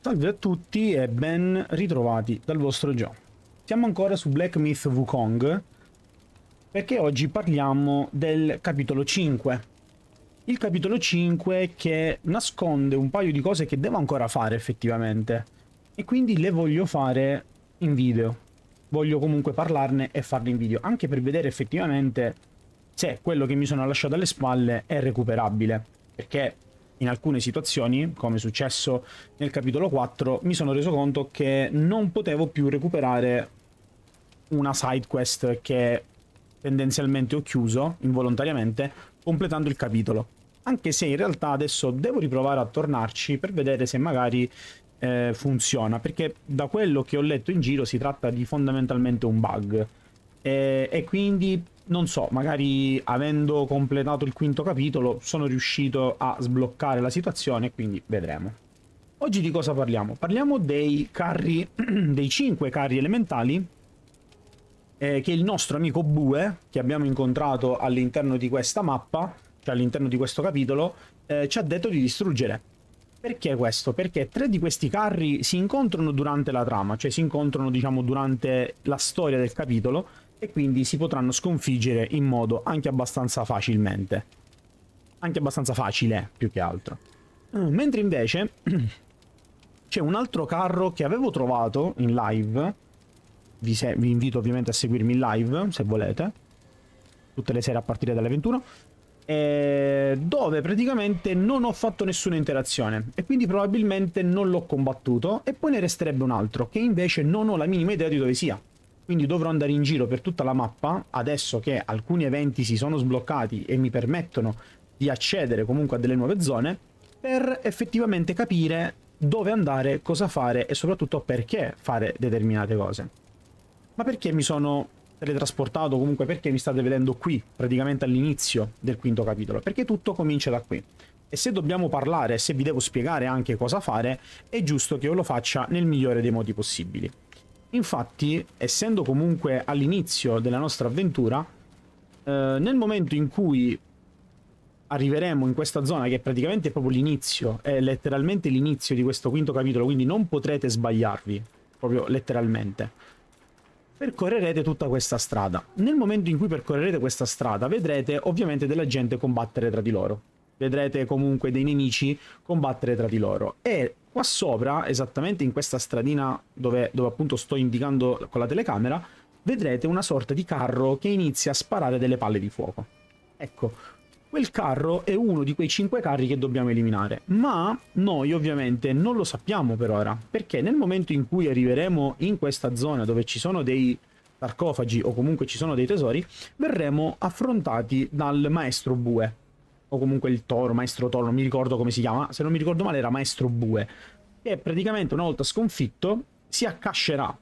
Salve a tutti e ben ritrovati dal vostro Joe. Siamo ancora su Black Myth Wukong perché oggi parliamo del capitolo 5. Il capitolo 5 che nasconde un paio di cose che devo ancora fare effettivamente e quindi le voglio fare in video. Voglio comunque parlarne e farle in video, anche per vedere effettivamente se quello che mi sono lasciato alle spalle è recuperabile, perché in alcune situazioni, come è successo nel capitolo 4, mi sono reso conto che non potevo più recuperare una side quest che tendenzialmente ho chiuso involontariamente completando il capitolo. Anche se in realtà adesso devo riprovare a tornarci per vedere se magari funziona, perché da quello che ho letto in giro si tratta di fondamentalmente un bug. E quindi non so, magari avendo completato il quinto capitolo sono riuscito a sbloccare la situazione, quindi vedremo. Oggi di cosa parliamo? Parliamo dei carri, dei 5 carri elementali che il nostro amico Bue, che abbiamo incontrato all'interno di questa mappa, cioè all'interno di questo capitolo, ci ha detto di distruggere. Perché questo? Perché 3 di questi carri si incontrano durante la trama, cioè si incontrano diciamo durante la storia del capitolo, e quindi si potranno sconfiggere in modo anche abbastanza facilmente. Anche abbastanza facile, più che altro. Mentre invece c'è un altro carro che avevo trovato in live. Vi invito ovviamente a seguirmi in live, se volete. Tutte le sere a partire dalle 21. Dove praticamente non ho fatto nessuna interazione. E quindi probabilmente non l'ho combattuto. E poi ne resterebbe un altro, che invece non ho la minima idea di dove sia. Quindi dovrò andare in giro per tutta la mappa, adesso che alcuni eventi si sono sbloccati e mi permettono di accedere comunque a delle nuove zone, per effettivamente capire dove andare, cosa fare e soprattutto perché fare determinate cose. Ma perché mi sono teletrasportato, comunque perché mi state vedendo qui, praticamente all'inizio del quinto capitolo? Perché tutto comincia da qui. E se dobbiamo parlare, se vi devo spiegare anche cosa fare, è giusto che io lo faccia nel migliore dei modi possibili. Infatti, essendo comunque all'inizio della nostra avventura, nel momento in cui arriveremo in questa zona, che è praticamente proprio l'inizio, è letteralmente l'inizio di questo quinto capitolo, quindi non potrete sbagliarvi, proprio letteralmente, percorrerete tutta questa strada. Nel momento in cui percorrerete questa strada, vedrete ovviamente della gente combattere tra di loro. Vedrete comunque dei nemici combattere tra di loro. E qua sopra, esattamente in questa stradina dove appunto sto indicando con la telecamera, vedrete una sorta di carro che inizia a sparare delle palle di fuoco. Ecco, quel carro è uno di quei 5 carri che dobbiamo eliminare, ma noi ovviamente non lo sappiamo per ora, perché nel momento in cui arriveremo in questa zona dove ci sono dei sarcofagi o comunque ci sono dei tesori, verremo affrontati dal maestro Bue, o comunque il toro, maestro toro, non mi ricordo come si chiama, se non mi ricordo male era maestro Bue, che praticamente una volta sconfitto si accascerà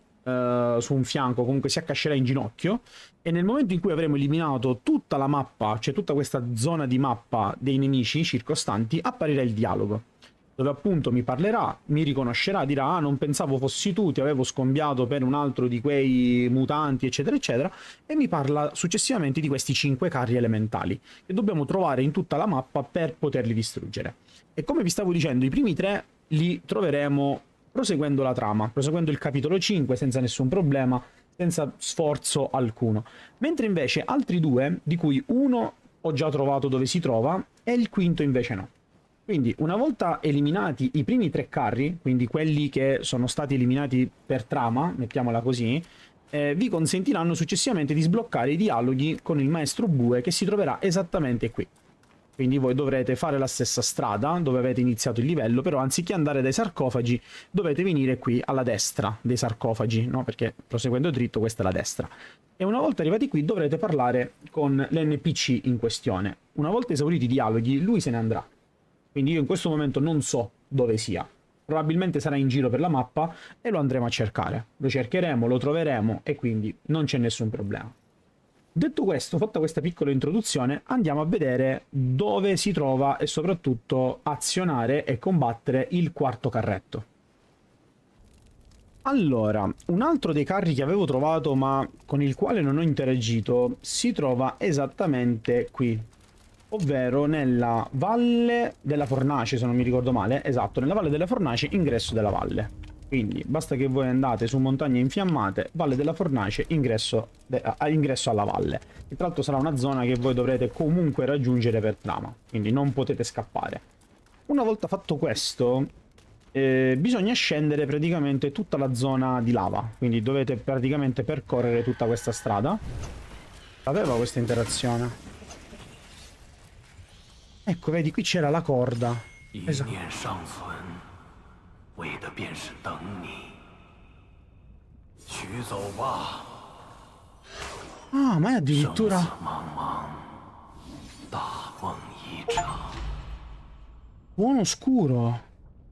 su un fianco, comunque si accascerà in ginocchio, e nel momento in cui avremo eliminato tutta la mappa, cioè tutta questa zona di mappa dei nemici circostanti, apparirà il dialogo, dove appunto mi parlerà, mi riconoscerà, dirà ah non pensavo fossi tu, ti avevo scambiato per un altro di quei mutanti eccetera eccetera, e mi parla successivamente di questi 5 carri elementali che dobbiamo trovare in tutta la mappa per poterli distruggere. E come vi stavo dicendo, i primi 3 li troveremo proseguendo la trama, proseguendo il capitolo 5 senza nessun problema, senza sforzo alcuno. Mentre invece altri 2, di cui uno ho già trovato dove si trova e il quinto invece no. Quindi una volta eliminati i primi 3 carri, quindi quelli che sono stati eliminati per trama, mettiamola così, vi consentiranno successivamente di sbloccare i dialoghi con il maestro Bue che si troverà esattamente qui. Quindi voi dovrete fare la stessa strada dove avete iniziato il livello, però anziché andare dai sarcofagi dovete venire qui alla destra dei sarcofagi, no? Perché proseguendo dritto questa è la destra. E una volta arrivati qui dovrete parlare con l'NPC in questione. Una volta esauriti i dialoghi lui se ne andrà. Quindi io in questo momento non so dove sia. Probabilmente sarà in giro per la mappa e lo andremo a cercare. Lo cercheremo, lo troveremo e quindi non c'è nessun problema. Detto questo, fatta questa piccola introduzione, andiamo a vedere dove si trova e soprattutto azionare e combattere il quarto carretto. Allora, un altro dei carri che avevo trovato ma con il quale non ho interagito si trova esattamente qui. ovvero nella Valle della Fornace, se non mi ricordo male. Esatto, nella Valle della Fornace, ingresso della valle. Quindi basta che voi andate su montagne infiammate, Valle della Fornace, ingresso alla valle. E tra l'altro sarà una zona che voi dovrete comunque raggiungere per trama, quindi non potete scappare. Una volta fatto questo, bisogna scendere praticamente tutta la zona di lava, quindi dovete praticamente percorrere tutta questa strada. Aveva questa interazione. Ecco, vedi, qui c'era la corda. Esatto. Ah, ma è addirittura... Buono scuro.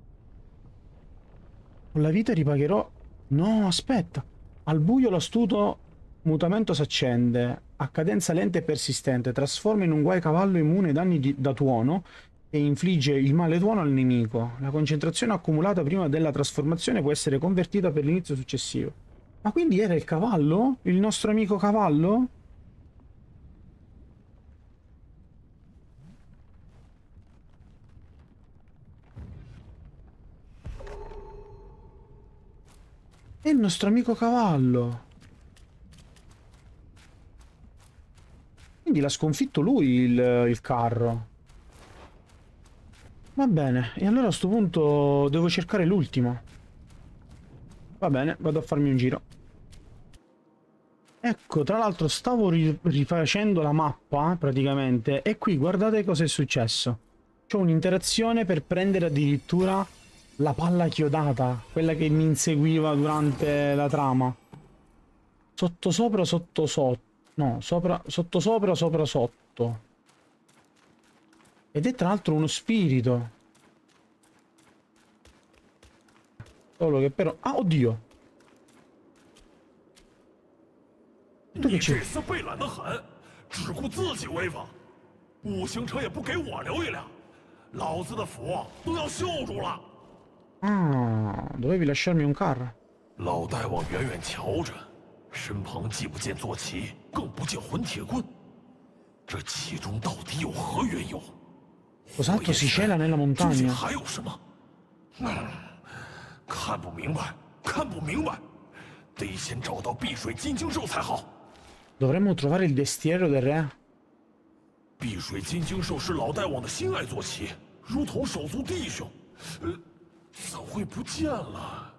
Con la vita ripagherò... No, aspetta. Al buio l'astuto mutamento s'accende. A cadenza lenta e persistente. Trasforma in un guai cavallo immune ai danni da tuono e infligge il male tuono al nemico. La concentrazione accumulata prima della trasformazione può essere convertita per l'inizio successivo. Ma quindi era il cavallo? Il nostro amico cavallo? È il nostro amico cavallo. Quindi l'ha sconfitto lui il carro. Va bene, e allora a sto punto devo cercare l'ultimo. Va bene, vado a farmi un giro. Ecco, tra l'altro stavo rifacendo la mappa, praticamente, e qui guardate cosa è successo. C'ho un'interazione per prendere addirittura la palla chiodata, quella che mi inseguiva durante la trama. Sotto sopra, sotto sotto. No, sopra, sotto sopra, sopra sotto. Ed è tra l'altro uno spirito. Solo che però... Ah, oddio! Tu che c'è? Ah, dovevi lasciarmi un carro. 老大王远远瞧着，身旁既不见坐骑，更不见混铁棍，这其中到底有何缘由？ Cos'altro si cela nella 究竟 montagna? 还有什么？看不明白，看不明白，得先找到碧水金睛兽才好。 Dovremmo trovare il destiero del re. 碧水金睛兽是老大王的心爱坐骑，如同手足弟兄，怎会不见了？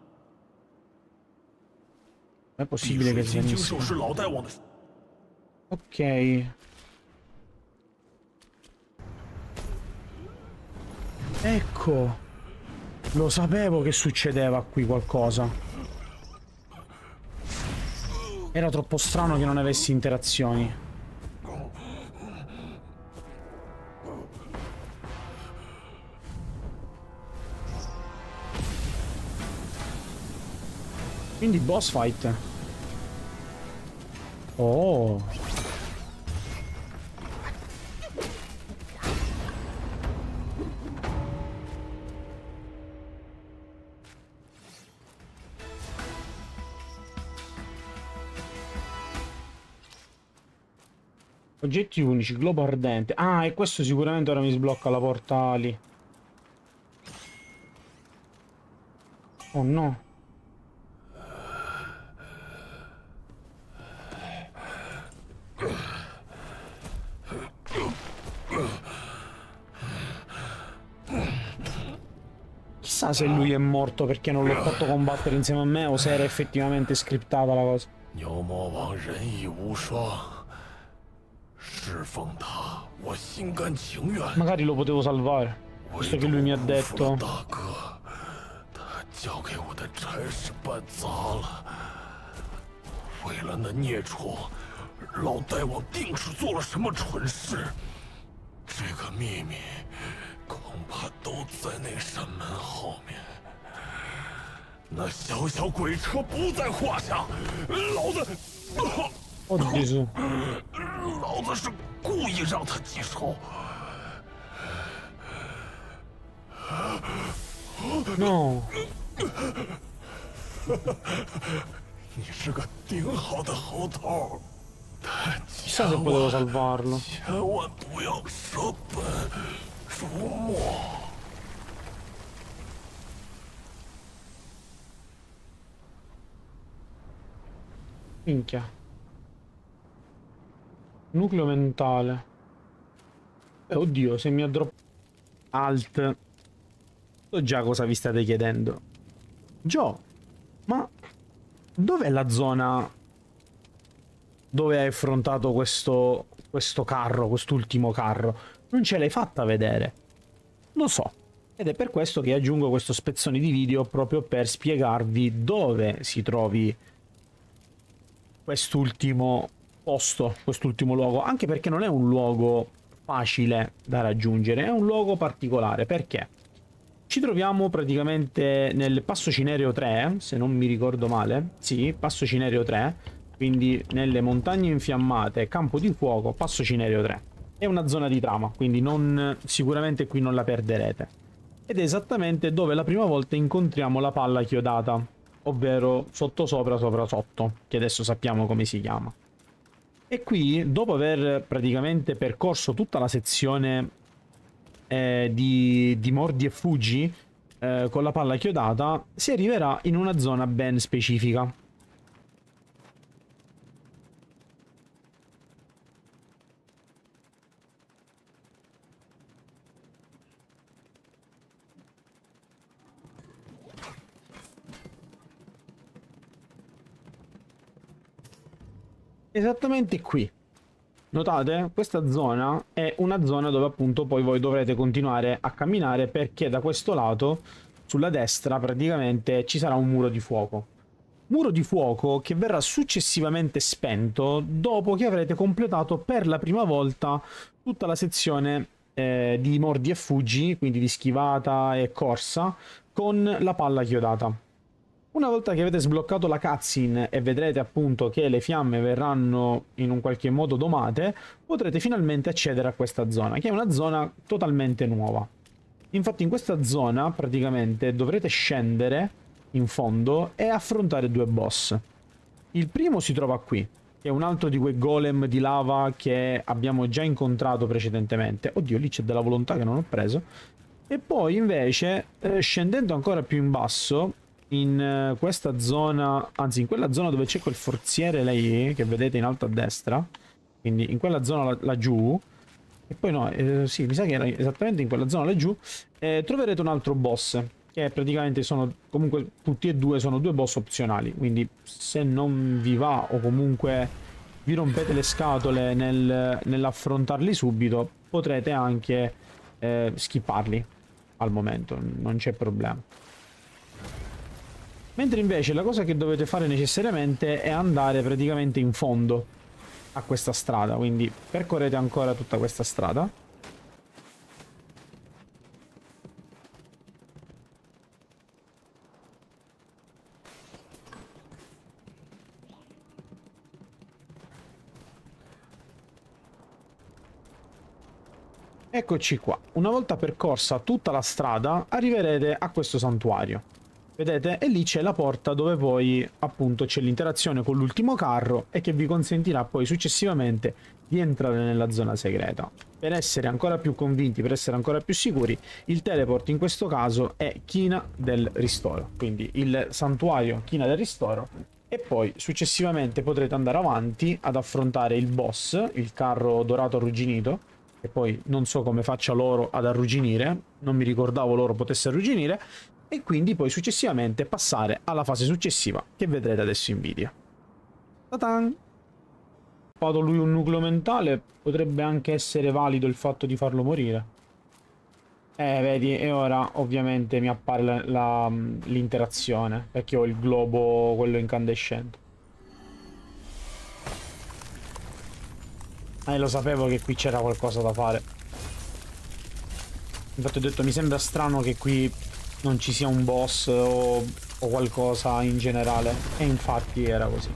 È possibile che 金睛 svenisse. 兽是老大王的。 Ok. Ecco. Lo sapevo che succedeva qui qualcosa. Era troppo strano che non avessi interazioni. Quindi boss fight. Oh. Oggetti unici, globo ardente. Ah, e questo sicuramente ora mi sblocca la porta lì. Oh no. Chissà se lui è morto perché non l'ho fatto combattere insieme a me o se era effettivamente scriptata la cosa. 牛魔王仁义无双，侍奉他，我心甘情愿。 Magari lo potevo salvare, visto che lui mi ha detto. 大哥，他交给我的差事办砸了。为了那孽畜，老大王定是做了什么蠢事。这个秘密，恐怕都在那扇门后面。 那小小鬼车不在话下，老子， Oh Gesù. 老子是故意让他记仇。 No. 你是个顶好的猴头， Chissà se potevo salvarlo. 千万不要舍本逐末。 Minchia. Nucleo mentale. Oddio, se mi ha droppato... Alt. So già cosa vi state chiedendo. Gio, ma dov'è la zona dove hai affrontato questo carro, quest'ultimo carro? Non ce l'hai fatta vedere. Lo so. Ed è per questo che aggiungo questo spezzone di video proprio per spiegarvi dove si trovi quest'ultimo posto, quest'ultimo luogo, anche perché non è un luogo facile da raggiungere, è un luogo particolare. Perché? Ci troviamo praticamente nel Passo Cinereo 3, se non mi ricordo male, sì, Passo Cinereo 3, quindi nelle montagne infiammate, campo di fuoco, Passo Cinereo 3. È una zona di trama, quindi sicuramente qui non la perderete. Ed è esattamente dove la prima volta incontriamo la palla chiodata, ovvero sotto sopra sopra sotto, che adesso sappiamo come si chiama. E qui, dopo aver praticamente percorso tutta la sezione di mordi e fuggi con la palla chiodata, si arriverà in una zona ben specifica. Esattamente qui. Notate? Questa zona è una zona dove appunto poi voi dovrete continuare a camminare, perché da questo lato, sulla destra, praticamente ci sarà un muro di fuoco. Muro di fuoco che verrà successivamente spento dopo che avrete completato per la prima volta tutta la sezione di mordi e fuggi, quindi di schivata e corsa, con la palla chiodata. Una volta che avete sbloccato la cutscene e vedrete appunto che le fiamme verranno in un qualche modo domate, potrete finalmente accedere a questa zona, che è una zona totalmente nuova. Infatti in questa zona praticamente dovrete scendere in fondo e affrontare due boss. Il primo si trova qui, che è un altro di quei golem di lava che abbiamo già incontrato precedentemente. Oddio, lì c'è della volontà che non ho preso. E poi invece, scendendo ancora più in basso, in questa zona, anzi in quella zona dove c'è quel forziere lì che vedete in alto a destra, quindi in quella zona laggiù, e poi no, sì, mi sa che era esattamente in quella zona laggiù, troverete un altro boss, che praticamente sono, comunque tutti e due sono due boss opzionali, quindi se non vi va o comunque vi rompete le scatole nell'affrontarli subito, potrete anche skipparli al momento, non c'è problema. Mentre invece la cosa che dovete fare necessariamente è andare praticamente in fondo a questa strada, quindi percorrete ancora tutta questa strada. Eccoci qua. Una volta percorsa tutta la strada, arriverete a questo santuario. Vedete? E lì c'è la porta dove poi appunto c'è l'interazione con l'ultimo carro e che vi consentirà poi successivamente di entrare nella zona segreta. Per essere ancora più convinti, per essere ancora più sicuri, il teleport in questo caso è China del Ristoro, quindi il santuario China del Ristoro, e poi successivamente potrete andare avanti ad affrontare il boss, il carro dorato arrugginito, che poi non so come faccia loro ad arrugginire, non mi ricordavo loro potesse arrugginire, e quindi poi successivamente passare alla fase successiva che vedrete adesso in video. Ta-tan! Ha fatto lui un nucleo mentale, potrebbe anche essere valido il fatto di farlo morire. Vedi, e ora ovviamente mi appare l'interazione, perché ho il globo, quello incandescente. Lo sapevo che qui c'era qualcosa da fare. Infatti ho detto, mi sembra strano che qui non ci sia un boss o qualcosa in generale. E infatti era così.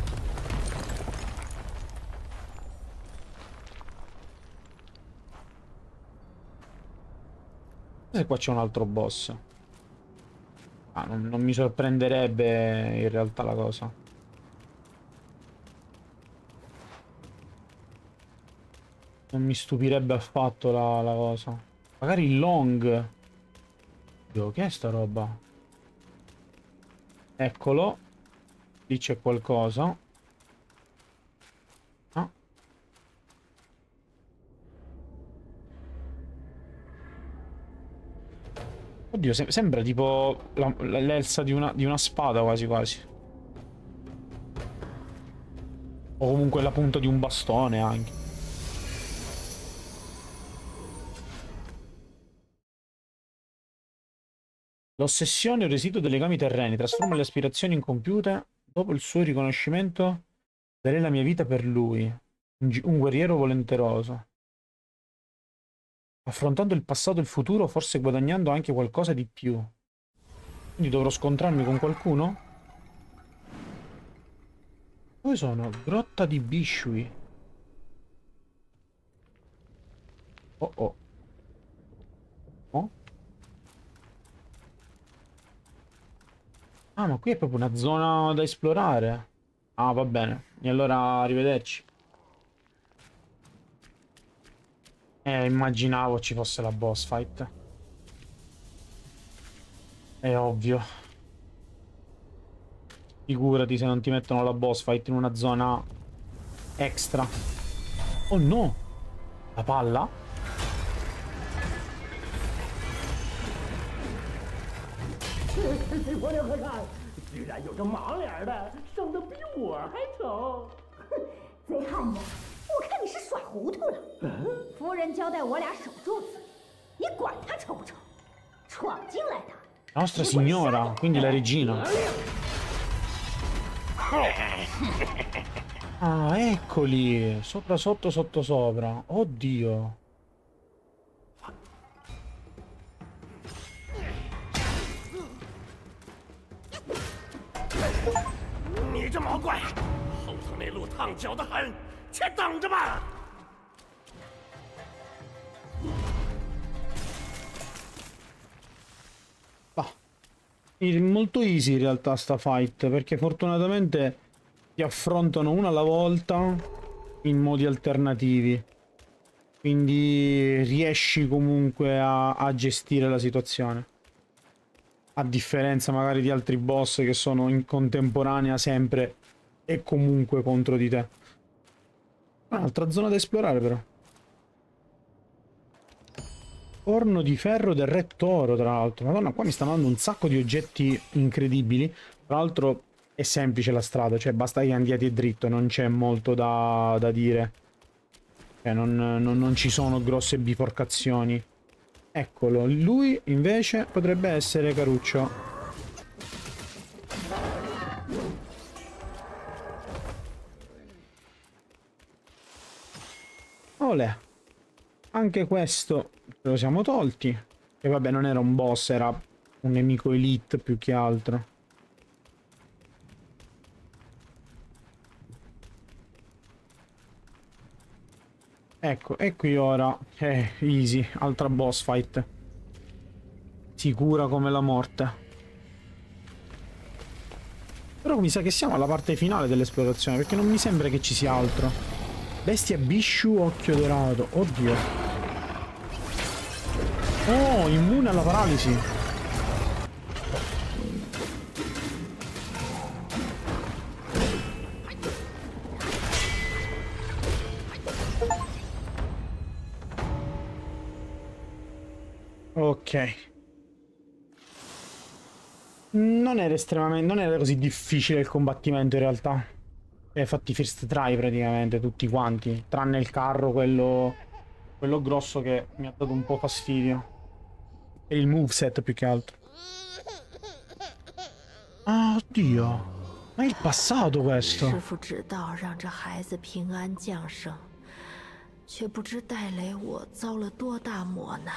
E qua c'è un altro boss. Ah, non mi sorprenderebbe in realtà la cosa. Non mi stupirebbe affatto la cosa. Magari il long. Dio, che è sta roba? Eccolo. Lì c'è qualcosa. Ah. Oddio, sembra tipo l'elsa di una spada quasi quasi. O comunque la punta di un bastone anche. L'ossessione è un residuo dei legami terreni. Trasforma le aspirazioni incompiute. Dopo il suo riconoscimento darei la mia vita per lui. Un guerriero volenteroso. Affrontando il passato e il futuro, forse guadagnando anche qualcosa di più. Quindi dovrò scontrarmi con qualcuno? Dove sono? Grotta di Bishui. Oh oh. Oh? Ah, ma qui è proprio una zona da esplorare. Ah, va bene. E allora arrivederci. Immaginavo ci fosse la boss fight. È ovvio. Figurati se non ti mettono la boss fight in una zona extra. Oh no! La palla? 我刘和尚居然有个盲脸的，生得比我还丑。 贼汉子，我看你是耍糊涂了。夫人交代我俩守住此地，你管他丑不丑？闯进来的。 La nostra signora, quindi la regina. Ah, eccoli! Sopra, sotto, sotto, sopra. Oddio. 你这毛怪，后头那路烫脚的很，且等着吧。 Molto easy in realtà sta fight, perché fortunatamente ti affrontano una alla volta in modi alternativi, quindi riesci comunque a gestire la situazione, a differenza magari di altri boss che sono in contemporanea sempre e comunque contro di te. Un'altra zona da esplorare però. Corno di ferro del re toro, tra l'altro. Madonna, qua mi stanno dando un sacco di oggetti incredibili. Tra l'altro è semplice la strada, cioè basta che andiate dritto, non c'è molto da dire. Cioè non ci sono grosse biforcazioni. Eccolo, lui invece potrebbe essere Caruccio. Olè. Anche questo ce lo siamo tolti. E vabbè, non era un boss, era un nemico elite più che altro. Ecco, e qui ora easy, altra boss fight. Sicura come la morte. Però mi sa che siamo alla parte finale dell'esplorazione, perché non mi sembra che ci sia altro. Bestia Bishu, occhio dorato. Oddio. Oh, immune alla paralisi. Ok. Non era così difficile il combattimento in realtà. Fatti first try praticamente tutti quanti, tranne il carro, quello grosso che mi ha dato un po' fastidio. E il moveset più che altro. Ah, oddio. Ma è il passato questo. 师父知道让这孩子平安降生，却不知戴雷我遭了多大磨难。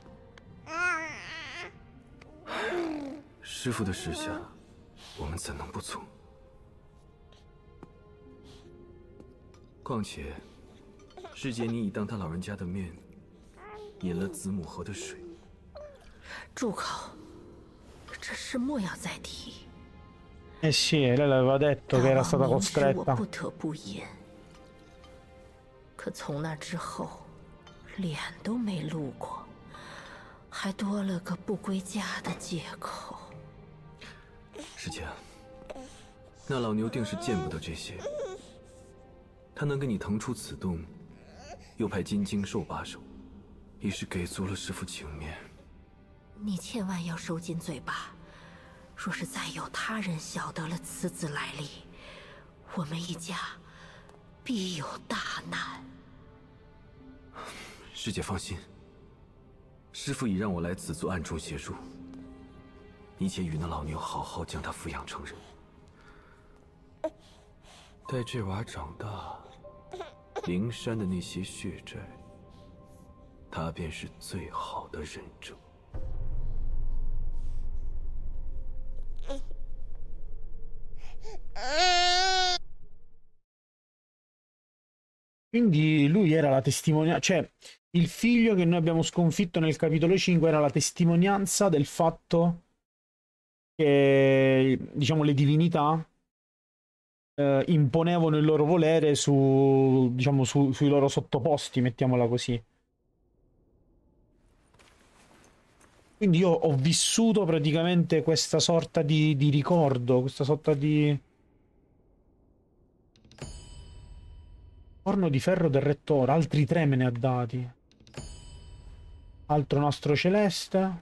师父的示下，我们怎能不从？况且，师姐你已当他老人家的面，饮了子母河的水。 住口！这事莫要再提。 Eh sì, lei l'aveva detto che era stata 我 costretta. 不得不饮。可从那之后， 脸都没露过，还多了个不归家的借口。 师姐，那老牛定是见不得这些，他能给你腾出此洞，又派金睛兽把守，已是给足了师父情面。 你千万要收紧嘴巴，若是再有他人晓得了此子来历，我们一家必有大难。 师姐放心，师父已让我来此做暗中协助，你且与那老牛好好将他抚养成人。待这娃长大，灵山的那些血债，他便是最好的忍者。 Quindi lui era la testimonianza, cioè il figlio che noi abbiamo sconfitto nel capitolo 5 era la testimonianza del fatto che, diciamo, le divinità imponevano il loro volere su, diciamo, sui loro sottoposti, mettiamola così. Quindi io ho vissuto praticamente questa sorta di ricordo, questa sorta di... Corno di ferro del rettore, altri 3 me ne ha dati. Altro nastro celeste.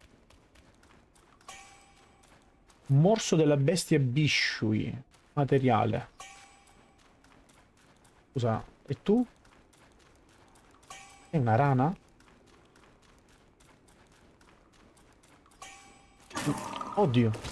Morso della bestia Bishui. Materiale. Scusa, e tu? È una rana? Oddio.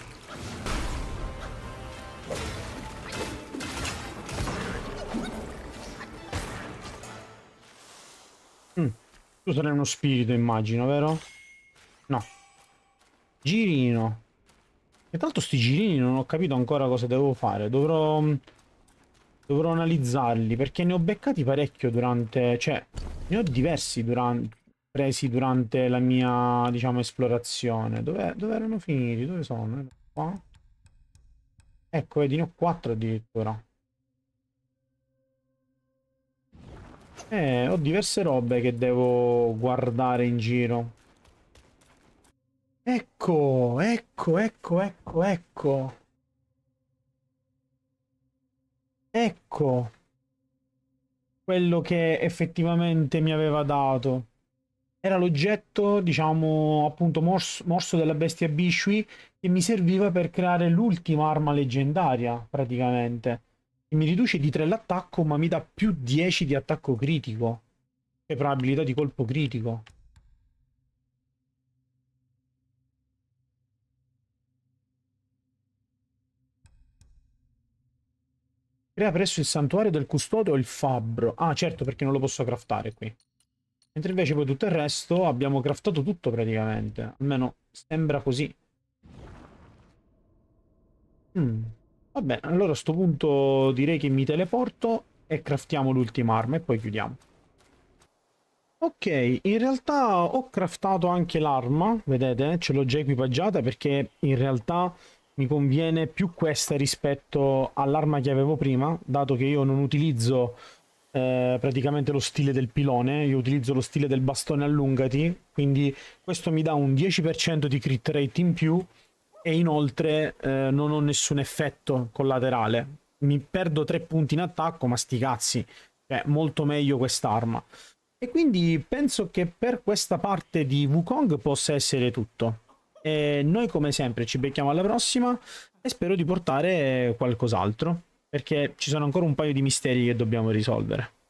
Tu sarai uno spirito, immagino, vero? No. Girino. E tanto sti girini non ho capito ancora cosa devo fare. Dovrò analizzarli, perché ne ho beccati parecchio durante... Cioè, ne ho diversi presi durante la mia, diciamo, esplorazione. Dove erano finiti? Dove sono? Erano qua? Ecco, vedi, ne ho 4 addirittura. Ho diverse robe che devo guardare in giro. Ecco. Ecco. Quello che effettivamente mi aveva dato. Era l'oggetto, diciamo, appunto, morso della bestia Bishui, che mi serviva per creare l'ultima arma leggendaria, praticamente. E mi riduce di 3 l'attacco, ma mi dà più 10 di attacco critico. E probabilità di colpo critico. Crea presso il santuario del custode o il fabbro. Ah, certo, perché non lo posso craftare qui. Mentre invece poi tutto il resto abbiamo craftato tutto praticamente. Almeno sembra così. Vabbè, allora a sto punto direi che mi teleporto e craftiamo l'ultima arma e poi chiudiamo. Ok, in realtà ho craftato anche l'arma, vedete? Ce l'ho già equipaggiata perché in realtà mi conviene più questa rispetto all'arma che avevo prima, dato che io non utilizzo praticamente lo stile del pilone, io utilizzo lo stile del bastone allungati, quindi questo mi dà un 10% di crit rate in più. E inoltre non ho nessun effetto collaterale. Mi perdo 3 punti in attacco, ma sti cazzi. Cioè, molto meglio quest'arma. E quindi penso che per questa parte di Wukong possa essere tutto. E noi come sempre ci becchiamo alla prossima e spero di portare qualcos'altro, perché ci sono ancora un paio di misteri che dobbiamo risolvere.